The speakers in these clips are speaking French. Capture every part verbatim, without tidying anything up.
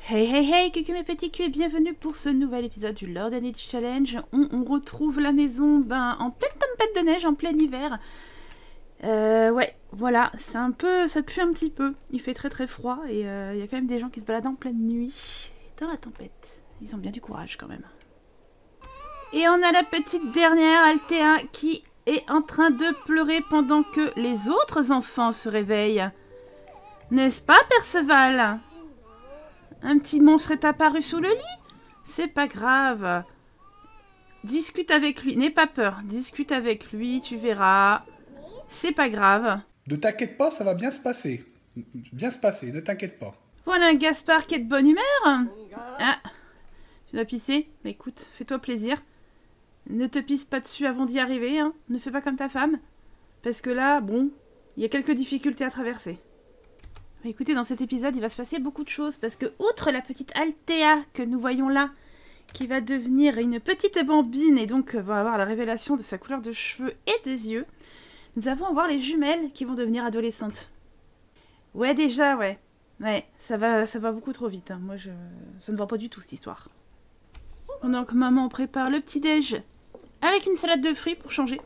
Hey hey hey, coucou mes petits culs et bienvenue pour ce nouvel épisode du Lord and It Challenge. On, on retrouve la maison ben, en pleine tempête de neige, en plein hiver. Euh, ouais, voilà, c'est un peu, ça pue un petit peu. Il fait très très froid et il euh, y a quand même des gens qui se baladent en pleine nuit dans la tempête. Ils ont bien du courage quand même. Et on a la petite dernière, Althea, qui est en train de pleurer pendant que les autres enfants se réveillent. N'est-ce pas, Perceval ? Un petit monstre est apparu sous le lit? C'est pas grave. Discute avec lui. N'aie pas peur. Discute avec lui, tu verras. C'est pas grave. Ne t'inquiète pas, ça va bien se passer. Bien se passer, ne t'inquiète pas. Voilà un Gaspard qui est de bonne humeur. Ah, tu dois pisser? Mais écoute, fais-toi plaisir. Ne te pisse pas dessus avant d'y arriver, hein. Ne fais pas comme ta femme. Parce que là, bon, il y a quelques difficultés à traverser. Écoutez, dans cet épisode, il va se passer beaucoup de choses, parce que, outre la petite Althea que nous voyons là, qui va devenir une petite bambine, et donc va avoir la révélation de sa couleur de cheveux et des yeux, nous avons à voir les jumelles qui vont devenir adolescentes. Ouais, déjà, ouais. Ouais, ça va, ça va beaucoup trop vite. Hein. Moi, je... ça ne va pas du tout, cette histoire. Pendant que maman prépare le petit-déj, avec une salade de fruits pour changer.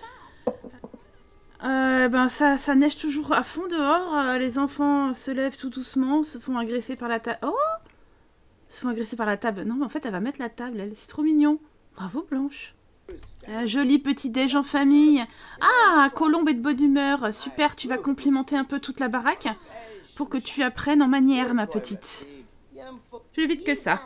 Euh, ben ça, ça neige toujours à fond dehors. Euh, les enfants se lèvent tout doucement, se font agresser par la table. Oh, se font agresser par la table. Non, mais en fait, elle va mettre la table, elle. C'est trop mignon. Bravo, Blanche. Un joli petit déj en famille. Ah, Colombe est de bonne humeur. Super, tu vas complimenter un peu toute la baraque pour que tu apprennes en manière, ma petite. Plus vite que ça.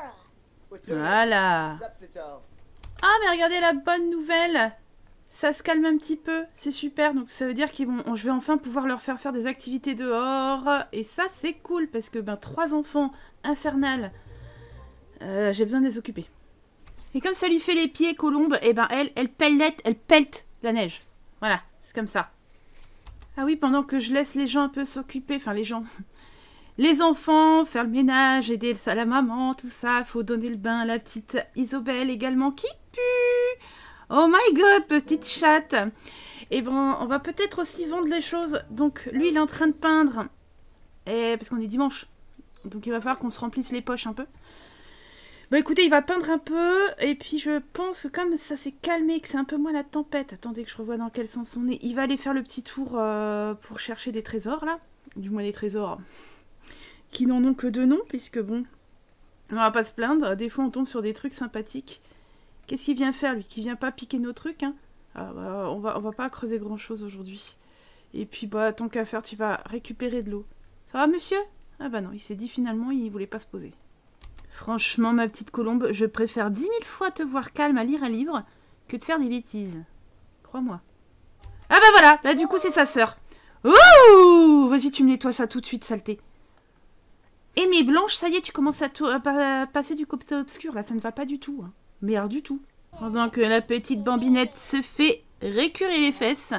Voilà. Ah, mais regardez la bonne nouvelle. Ça se calme un petit peu, c'est super, donc ça veut dire qu'ils vont, je vais enfin pouvoir leur faire faire des activités dehors, et ça c'est cool, parce que ben trois enfants infernales, euh, j'ai besoin de les occuper. Et comme ça lui fait les pieds, Colombe, et ben elle, elle pellette, elle pelte la neige. Voilà, c'est comme ça. Ah oui, pendant que je laisse les gens un peu s'occuper, enfin les gens, les enfants, faire le ménage, aider à la maman, tout ça, faut donner le bain à la petite Isobel également, qui pue. Oh my god, petite chatte. Et bon, on va peut-être aussi vendre les choses. Donc, lui, il est en train de peindre. Et parce qu'on est dimanche. Donc, il va falloir qu'on se remplisse les poches un peu. Bon, écoutez, il va peindre un peu. Et puis, je pense que comme ça s'est calmé, que c'est un peu moins la tempête. Attendez que je revoie dans quel sens on est. Il va aller faire le petit tour euh, pour chercher des trésors, là. Du moins, des trésors qui n'en ont que deux noms, puisque bon, on va pas se plaindre. Des fois, on tombe sur des trucs sympathiques. Qu'est-ce qu'il vient faire, lui? Qui vient pas piquer nos trucs, hein? Ah, bah, on va, on va pas creuser grand-chose aujourd'hui. Et puis, bah, tant qu'à faire, tu vas récupérer de l'eau. Ça va, monsieur? Ah bah non, il s'est dit finalement, il voulait pas se poser. Franchement, ma petite Colombe, je préfère dix mille fois te voir calme à lire un livre que de faire des bêtises. Crois-moi. Ah bah voilà, là du coup, c'est sa sœur. Ouh! Vas-y, tu me nettoies ça tout de suite, saleté. Eh mais Blanche, ça y est, tu commences à, à passer du côté obscur, là, ça ne va pas du tout, hein. Mais alors du tout. Pendant que la petite bambinette se fait récurer les fesses.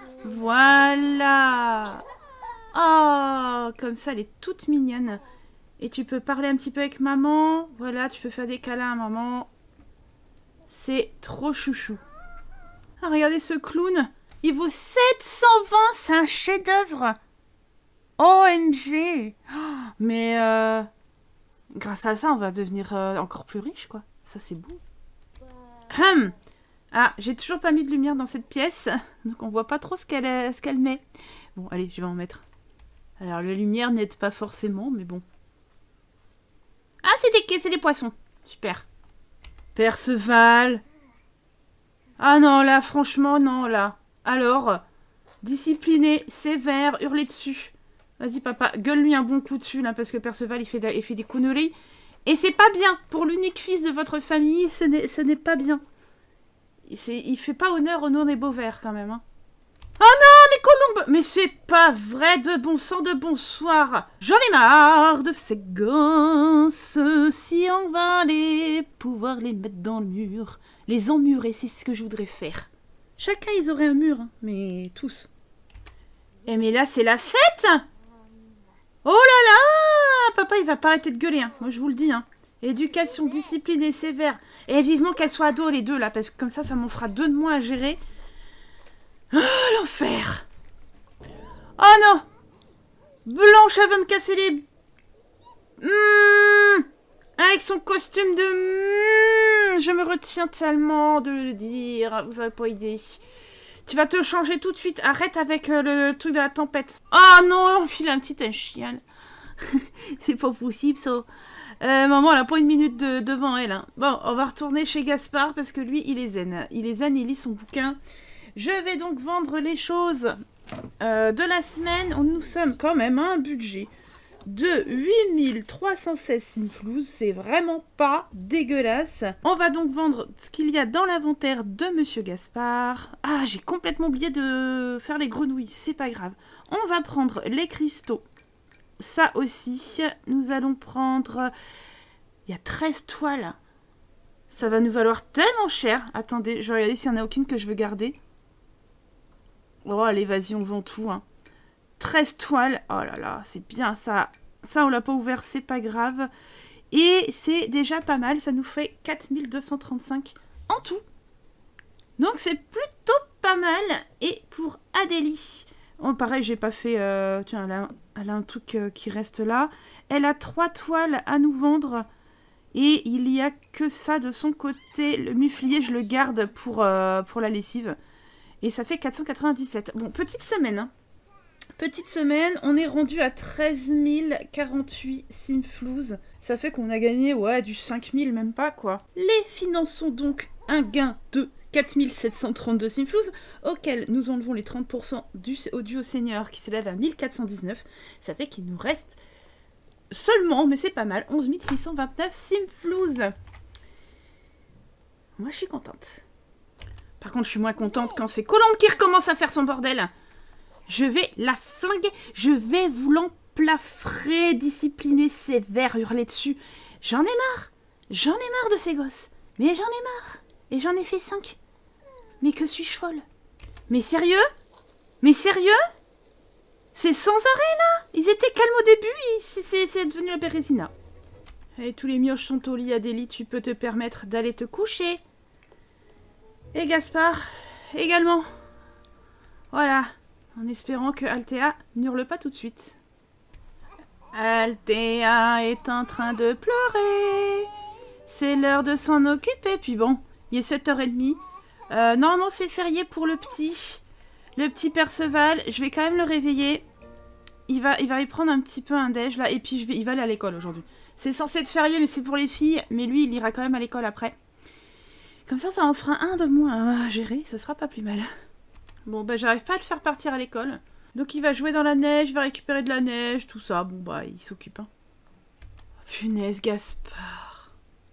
Voilà. Oh, comme ça, elle est toute mignonne. Et tu peux parler un petit peu avec maman. Voilà, tu peux faire des câlins à maman. C'est trop chouchou. Ah, regardez ce clown. Il vaut sept cent vingt, c'est un chef-d'œuvre. O M G. Oh, mais euh, grâce à ça, on va devenir euh, encore plus riche, quoi. Ça, c'est beau. Hum. Ah, j'ai toujours pas mis de lumière dans cette pièce, donc on voit pas trop ce qu'elle ce qu'elle met. Bon, allez, je vais en mettre. Alors, la lumière n'aide pas forcément, mais bon. Ah, c'est des, c'est des poissons. Super. Perceval. Ah non, là, franchement, non, là. Alors, discipliné, sévère, hurler dessus. Vas-y, papa, gueule-lui un bon coup dessus, là, parce que Perceval, il fait, il fait des conneries. Et c'est pas bien. Pour l'unique fils de votre famille, ce n'est pas bien. Il fait pas honneur au nom des Beauvert, quand même. Hein. Oh non, mais Colombe! Mais c'est pas vrai, de bon sang, de bonsoir. J'en ai marre de ces gosses. Si on va les pouvoir les mettre dans le mur. Les emmurer, c'est ce que je voudrais faire. Chacun, ils auraient un mur, hein, mais tous. Eh mais là, c'est la fête! Oh là là! Papa, il va pas arrêter de gueuler, hein. Moi je vous le dis. Hein. Éducation, discipline et sévère. Et vivement qu'elles soient ados les deux là, parce que comme ça, ça m'en fera deux de moins à gérer. Oh, l'enfer! Oh non! Blanche, elle va me casser les... Mmh Avec son costume de... Je me retiens tellement de le dire. Vous avez pas idée. Tu vas te changer tout de suite. Arrête avec euh, le truc de la tempête. Oh non, il a un petit chien. C'est pas possible ça. Euh, maman, elle a pas une minute de, devant elle. Hein. Bon, on va retourner chez Gaspard parce que lui, il est zen. Il est zen, il lit son bouquin. Je vais donc vendre les choses euh, de la semaine. Nous sommes quand même à un budget de huit mille trois cent seize simflouz. C'est vraiment pas dégueulasse. On va donc vendre ce qu'il y a dans l'inventaire de Monsieur Gaspard. Ah, j'ai complètement oublié de faire les grenouilles. C'est pas grave. On va prendre les cristaux. Ça aussi. Nous allons prendre... Il y a treize toiles. Ça va nous valoir tellement cher. Attendez, je vais regarder s'il n'y en a aucune que je veux garder. Oh, allez, vas-y, on vend tout. Hein. treize toiles. Oh là là, c'est bien ça. Ça, on l'a pas ouvert, c'est pas grave. Et c'est déjà pas mal. Ça nous fait quatre mille deux cent trente-cinq en tout. Donc, c'est plutôt pas mal. Et pour Adélie... Oh, pareil, j'ai pas fait... Euh... Tiens, elle a, elle a un truc euh, qui reste là. Elle a trois toiles à nous vendre. Et il y a que ça de son côté. Le muflier, je le garde pour, euh, pour la lessive. Et ça fait quatre cent quatre-vingt-dix-sept. Bon, petite semaine, hein. Petite semaine, on est rendu à treize mille quarante-huit simflouz. Ça fait qu'on a gagné, ouais, du cinq mille, même pas, quoi. Les finançons donc un gain de quatre mille sept cent trente-deux simflouz, auquel nous enlevons les trente pour cent du audio senior qui s'élève à mille quatre cent dix-neuf. Ça fait qu'il nous reste seulement, mais c'est pas mal, onze mille six cent vingt-neuf simflouz. Moi, je suis contente. Par contre, je suis moins contente quand c'est Colombe qui recommence à faire son bordel. Je vais la flinguer. Je vais vous l'emplâfrer, discipliner, sévère, hurler dessus. J'en ai marre. J'en ai marre de ces gosses. Mais j'en ai marre. Et j'en ai fait cinq. Mais que suis-je folle? Mais sérieux? Mais sérieux? C'est sans arrêt, là? Ils étaient calmes au début, c'est devenu la Bérésina. Et tous les mioches sont au lit, Adélie, tu peux te permettre d'aller te coucher. Et Gaspard, également. Voilà. En espérant que Althea n'hurle pas tout de suite. Althea est en train de pleurer. C'est l'heure de s'en occuper. Puis bon, il est sept heures trente. Euh, normalement, c'est férié pour le petit. Le petit Perceval. Je vais quand même le réveiller. Il va, il va y prendre un petit peu un déj, là. Et puis, je vais, il va aller à l'école aujourd'hui. C'est censé être férié, mais c'est pour les filles. Mais lui, il ira quand même à l'école après. Comme ça, ça en fera un de moins à gérer. Ce sera pas plus mal. Bon, bah, j'arrive pas à le faire partir à l'école. Donc, il va jouer dans la neige, il va récupérer de la neige, tout ça. Bon, bah, il s'occupe. Hein. Punaise, Gaspard.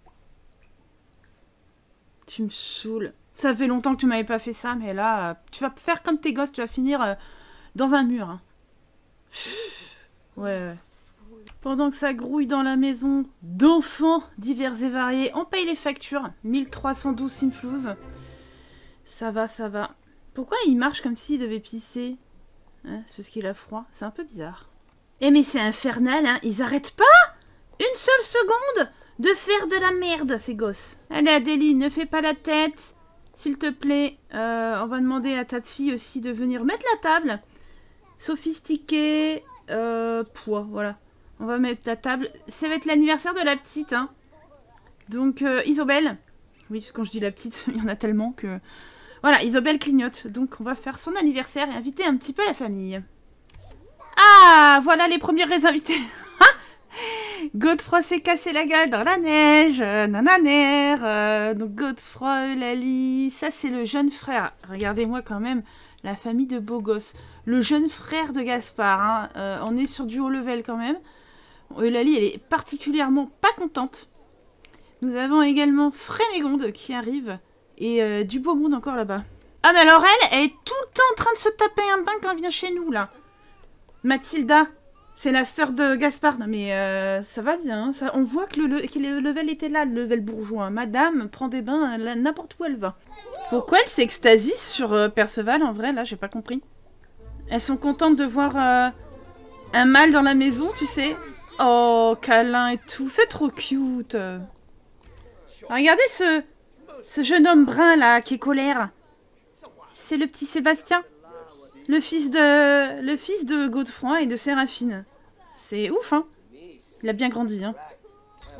Tu me saoules. Ça fait longtemps que tu m'avais pas fait ça, mais là, euh, tu vas faire comme tes gosses, tu vas finir euh, dans un mur. Hein. Ouais, ouais. Pendant que ça grouille dans la maison d'enfants divers et variés, on paye les factures. mille trois cent douze simflouz. Ça va, ça va. Pourquoi il marche comme s'il devait pisser? Hein, c'est parce qu'il a froid. C'est un peu bizarre. Eh mais c'est infernal, hein. Ils arrêtent pas une seule seconde de faire de la merde, ces gosses. Allez, Adélie, ne fais pas la tête. S'il te plaît, euh, on va demander à ta fille aussi de venir mettre la table. Sophistiqué, euh, poids, voilà. On va mettre la table. Ça va être l'anniversaire de la petite, hein. Donc, euh, Isobel. Oui, parce que quand je dis la petite, il y en a tellement que... Voilà, Isobel clignote. Donc, on va faire son anniversaire et inviter un petit peu la famille. Ah, voilà les premiers invités. Godefroy s'est cassé la gueule dans la neige. Euh, nananer. Euh, donc, Godefroy, Eulalie. Ça, c'est le jeune frère. Regardez-moi quand même la famille de beaux gosses. Le jeune frère de Gaspard. Hein. Euh, on est sur du haut level quand même. Eulalie, elle est particulièrement pas contente. Nous avons également Frénégonde qui arrive. Et euh, du beau monde encore là-bas. Ah mais alors elle, elle est tout le temps en train de se taper un bain quand elle vient chez nous là. Mathilda, c'est la sœur de Gaspard. Non mais euh, ça va bien. Hein, ça, on voit que le, le, que le level était là, le level bourgeois. Madame prend des bains n'importe où elle va. Pourquoi elle s'extasie sur euh, Perceval en vrai là, j'ai pas compris. Elles sont contentes de voir euh, un mâle dans la maison, tu sais. Oh, câlin et tout, c'est trop cute. Regardez ce... Ce jeune homme brun, là, qui est colère. C'est le petit Sébastien. Le fils de... Le fils de Godefroy et de Séraphine. C'est ouf, hein. Il a bien grandi, hein.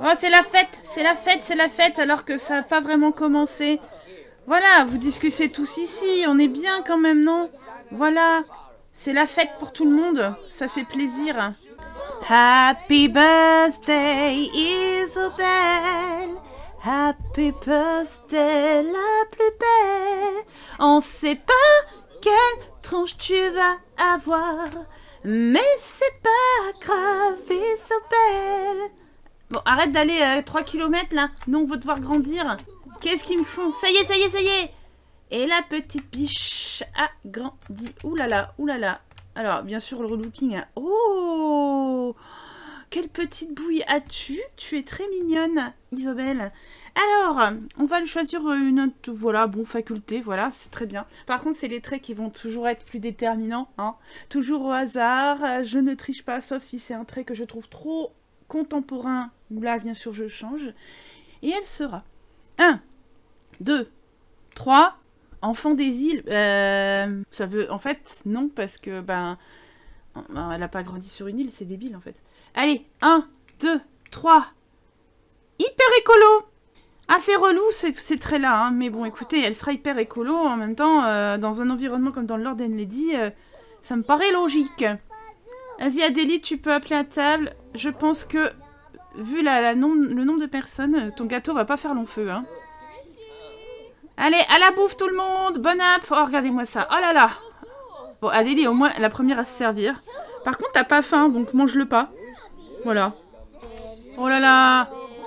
Oh, c'est la fête, c'est la fête, c'est la fête, alors que ça n'a pas vraiment commencé. Voilà, vous discutez tous ici, on est bien quand même, non? Voilà, c'est la fête pour tout le monde, ça fait plaisir. Happy birthday, Isobel. Happy birthday, la plus belle. On sait pas quelle tronche tu vas avoir, mais c'est pas grave, Isobel. Bon, arrête d'aller à trois kilomètres là, nous on veut te voir grandir. Qu'est-ce qu'ils me font? Ça y est, ça y est, ça y est. Et la petite biche a grandi. Ouh là là, ouh là là. Alors, bien sûr, le relooking. Hein. Oh, quelle petite bouille as-tu? Tu es très mignonne, Isobel. Alors, on va lui choisir une autre, voilà, bon, faculté, voilà, c'est très bien. Par contre, c'est les traits qui vont toujours être plus déterminants, hein. Toujours au hasard. Je ne triche pas, sauf si c'est un trait que je trouve trop contemporain. Là, bien sûr, je change. Et elle sera un, deux, trois... Enfant des îles, euh, ça veut... En fait, non, parce que, ben... Elle n'a pas grandi sur une île, c'est débile, en fait. Allez, un, deux, trois. Hyper écolo. Ah, c'est relou, ces traits-là, hein. Mais bon, écoutez, elle sera hyper écolo. En même temps, euh, dans un environnement comme dans Lord and Lady, euh, ça me paraît logique. Vas-y, Adélie, tu peux appeler à table. Je pense que, vu la, la nom, le nombre de personnes, ton gâteau va pas faire long feu, hein. Allez, à la bouffe tout le monde. Bon app. Oh, regardez-moi ça. Oh là là. Bon, Adélie, au moins, la première à se servir. Par contre, t'as pas faim, donc mange-le pas. Voilà. Oh là là.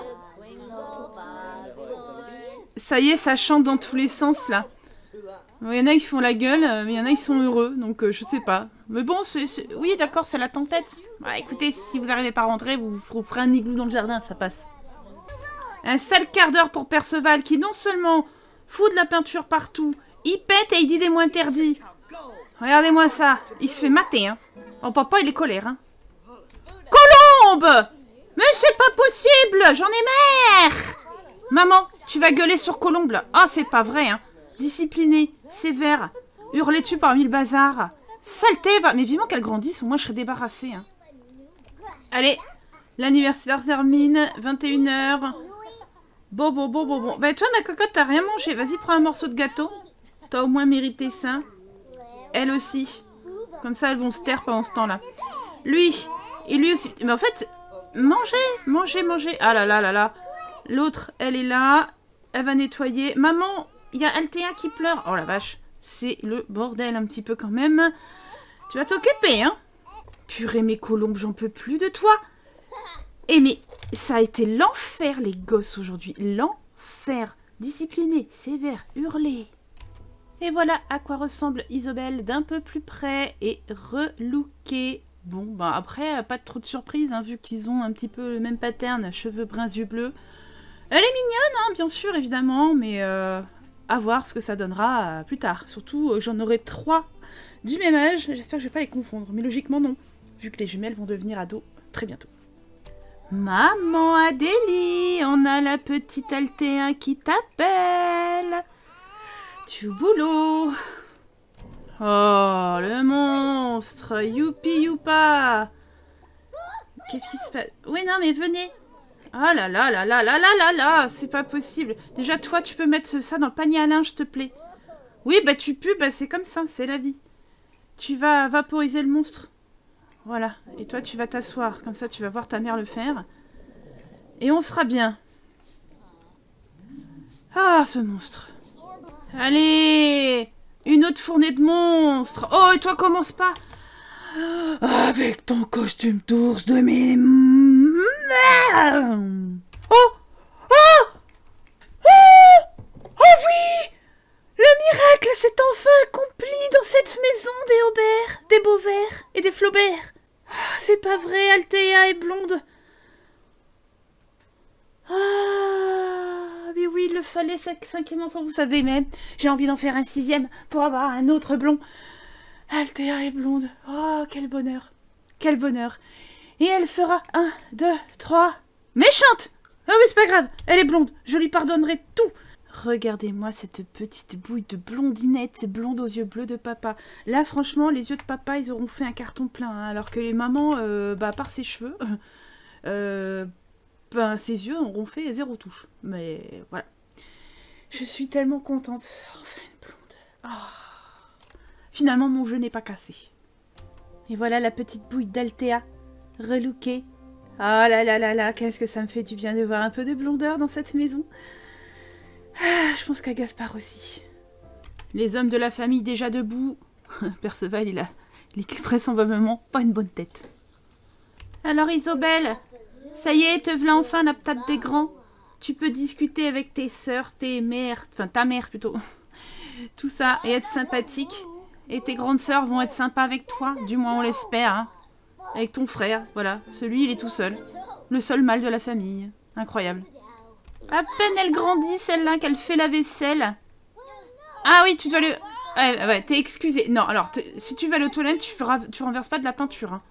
Ça y est, ça chante dans tous les sens, là. Il y en a qui font la gueule, mais il y en a qui sont heureux, donc euh, je sais pas. Mais bon, c'est... Oui, d'accord, c'est la tempête. Bah, écoutez, si vous n'arrivez pas à rentrer, vous vous ferez un igloo dans le jardin, ça passe. Un sale quart d'heure pour Perceval, qui non seulement... fout de la peinture partout. Il pète et il dit des mots interdits. Regardez-moi ça. Il se fait mater, hein. Oh, papa, il est colère, hein. Colombe! Mais c'est pas possible! J'en ai marre! Maman, tu vas gueuler sur Colombe, là. Ah, c'est pas vrai, hein. Discipliné, sévère, hurler dessus parmi le bazar. Saleté, va... Mais vivement qu'elle grandisse, au moins je serai débarrassée, hein. Allez, l'anniversaire termine, vingt et une heures. Bon, bon, bon, bon, bon. Bah, toi, ma cocotte, t'as rien mangé. Vas-y, prends un morceau de gâteau. T'as au moins mérité ça. Elle aussi. Comme ça, elles vont se taire pendant ce temps-là. Lui. Et lui aussi. Mais en fait, mangez, mangez, mangez. Ah là là là là. L'autre, elle est là. Elle va nettoyer. Maman, il y a Althea qui pleure. Oh la vache. C'est le bordel un petit peu quand même. Tu vas t'occuper, hein. Purée, mes colombes, j'en peux plus de toi. Eh mais, ça a été l'enfer, les gosses, aujourd'hui. L'enfer. Discipliné, sévère, hurlé. Et voilà à quoi ressemble Isobel d'un peu plus près et relookée. Bon, bah après, pas de trop de surprise, hein, vu qu'ils ont un petit peu le même pattern, cheveux bruns, yeux bleus. Elle est mignonne, hein, bien sûr, évidemment, mais euh, à voir ce que ça donnera euh, plus tard. Surtout, euh, j'en aurai trois du même âge. J'espère que je vais pas les confondre, mais logiquement, non, vu que les jumelles vont devenir ados très bientôt. Maman Adélie, on a la petite Althea qui t'appelle. Tu boulot. Oh, le monstre. Youpi youpa. Qu'est-ce qui se passe? Oui, non, mais venez. Ah là là là là là là là là. C'est pas possible. Déjà, toi, tu peux mettre ça dans le panier à linge, s'il te plaît. Oui, bah tu pues, bah c'est comme ça, c'est la vie. Tu vas vaporiser le monstre. Voilà. Et toi, tu vas t'asseoir. Comme ça, tu vas voir ta mère le faire. Et on sera bien. Ah, ce monstre. Allez! Une autre fournée de monstres. Oh, et toi, commence pas. Avec ton costume d'ours de mes... Oh! Oh! Oh! Oh oui! Le miracle s'est enfin accompli dans cette maison des Aubert, des Beauvert et des Flaubert. Ah, c'est pas vrai, Althea est blonde. Ah, mais oui, il le fallait, ce cinquième enfant, vous savez même. J'ai envie d'en faire un sixième pour avoir un autre blond. Althea est blonde. Oh, quel bonheur. Quel bonheur. Et elle sera un, deux, trois... Méchante! Ah oui, c'est pas grave, elle est blonde. Je lui pardonnerai tout. Regardez-moi cette petite bouille de blondinette, blonde aux yeux bleus de papa. Là, franchement, les yeux de papa, ils auront fait un carton plein. Hein, alors que les mamans, euh, bah, à part ses cheveux... Euh, ben, ses yeux auront fait zéro touche. Mais voilà. Je suis tellement contente. Enfin une blonde. Oh. Finalement, mon jeu n'est pas cassé. Et voilà la petite bouille d'Altea, relookée. Ah là là là là, qu'est-ce que ça me fait du bien de voir un peu de blondeur dans cette maison. Ah, je pense qu'à Gaspard aussi. Les hommes de la famille déjà debout. Perceval, il a, il est vraisemblablement pas une bonne tête. Alors Isobel, ça y est, te v'là enfin la table des grands. Tu peux discuter avec tes sœurs, tes mères, enfin ta mère plutôt. Tout ça, et être sympathique. Et tes grandes sœurs vont être sympas avec toi, du moins on l'espère. Hein. Avec ton frère, voilà. Celui, il est tout seul. Le seul mâle de la famille. Incroyable. À peine elle grandit, celle-là, qu'elle fait la vaisselle. Ah oui, tu dois le... Ouais, ouais, t'es excusé. Non, alors, si tu vas aller aux toilettes, tu, feras... tu renverses pas de la peinture. Hein.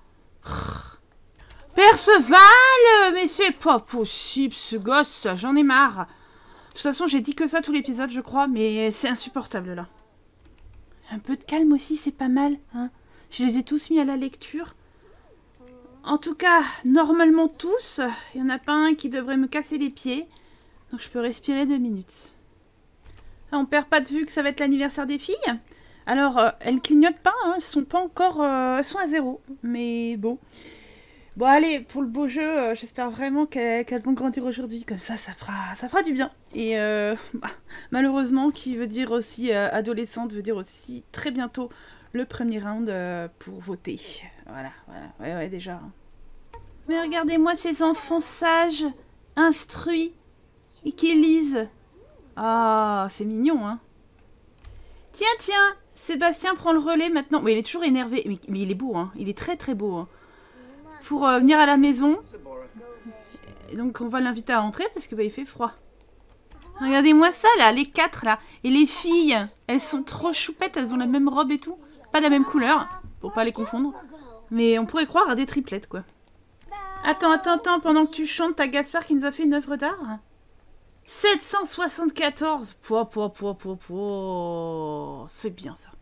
Perceval! Mais c'est pas possible, ce gosse. J'en ai marre. De toute façon, j'ai dit que ça tout l'épisode, je crois, mais c'est insupportable, là. Un peu de calme aussi, c'est pas mal. Hein. Je les ai tous mis à la lecture. En tout cas, normalement tous. Il n'y en a pas un qui devrait me casser les pieds. Donc je peux respirer deux minutes. On perd pas de vue que ça va être l'anniversaire des filles. Alors, euh, elles clignotent pas, hein, elles sont pas encore... Euh, elles sont à zéro. Mais bon. Bon, allez, pour le beau jeu, euh, j'espère vraiment qu'elles qu'elles vont grandir aujourd'hui. Comme ça, ça fera, ça fera du bien. Et euh, bah, malheureusement, qui veut dire aussi euh, adolescente, veut dire aussi très bientôt le premier round euh, pour voter. Voilà, voilà. Ouais, ouais, déjà. Mais regardez-moi ces enfants sages, instruits, et qui lisent. Ah, c'est mignon, hein. Tiens, tiens, Sébastien prend le relais maintenant. Oui, il est toujours énervé, mais, mais il est beau, hein. Il est très, très beau, hein. Pour euh, venir à la maison. Et donc, on va l'inviter à rentrer parce que bah, il fait froid. Regardez-moi ça, là, les quatre, là. Et les filles, elles sont trop choupettes, elles ont la même robe et tout. Pas de la même couleur, pour pas les confondre. Mais on pourrait croire à des triplettes, quoi. Attends, attends, attends, pendant que tu chantes, t'as Gaspard qui nous a fait une œuvre d'art. sept cent soixante-quatorze. Pouah, pouah, pouah, pouah, pouah. C'est bien, ça.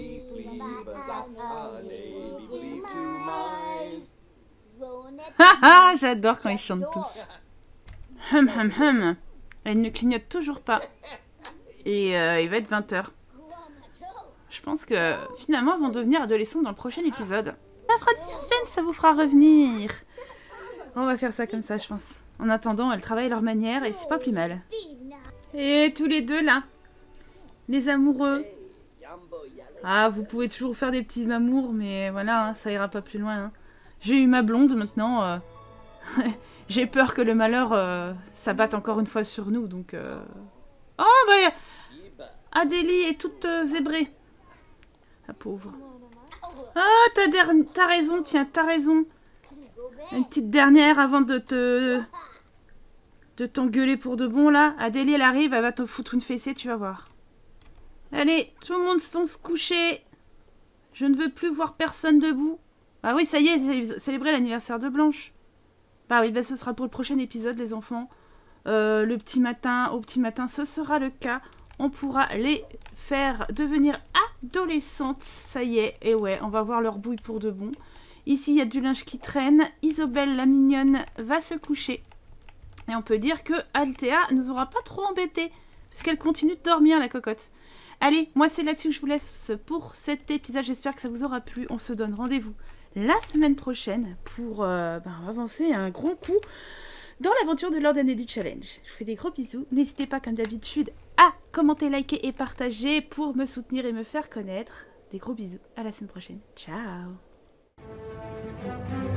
Haha, j'adore quand ils chantent tous. Hum, hum, hum. Elle ne clignote toujours pas. Et euh, il va être vingt heures. Je pense que finalement elles vont devenir adolescentes dans le prochain épisode. Ça fera du suspense, ça vous fera revenir. On va faire ça comme ça, je pense. En attendant, elles travaillent leur manière et c'est pas plus mal. Et tous les deux là, les amoureux. Ah, vous pouvez toujours faire des petits amours, mais voilà, hein, ça ira pas plus loin. Hein. J'ai eu ma blonde maintenant. Euh... J'ai peur que le malheur euh, s'abatte encore une fois sur nous, donc... Euh... Oh, bah... Adélie est toute euh, zébrée. La pauvre. Ah, oh, t'as der... t'as raison, tiens, t'as raison. Une petite dernière avant de te... de t'engueuler pour de bon, là. Adélie, elle arrive, elle va te foutre une fessée, tu vas voir. Allez, tout le monde va se coucher. Je ne veux plus voir personne debout. Ah oui, ça y est, célébrer l'anniversaire de Blanche. Bah oui, bah ce sera pour le prochain épisode, les enfants. Euh, le petit matin, au petit matin, ce sera le cas. On pourra les faire devenir adolescentes. Ça y est, et ouais, on va voir leur bouille pour de bon. Ici, il y a du linge qui traîne. Isobel, la mignonne, va se coucher. Et on peut dire que Altea ne nous aura pas trop embêtés. Parce qu'elle continue de dormir, la cocotte. Allez, moi c'est là-dessus que je vous laisse pour cet épisode. J'espère que ça vous aura plu. On se donne rendez-vous la semaine prochaine pour euh, ben, avancer un grand coup dans l'aventure de Lord and Lady Challenge. Je vous fais des gros bisous. N'hésitez pas, comme d'habitude, à commenter, liker et partager pour me soutenir et me faire connaître. Des gros bisous. À la semaine prochaine. Ciao.